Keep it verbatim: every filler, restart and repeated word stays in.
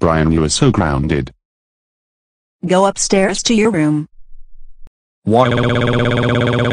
Brian, you are so grounded. Go upstairs to your room. Why?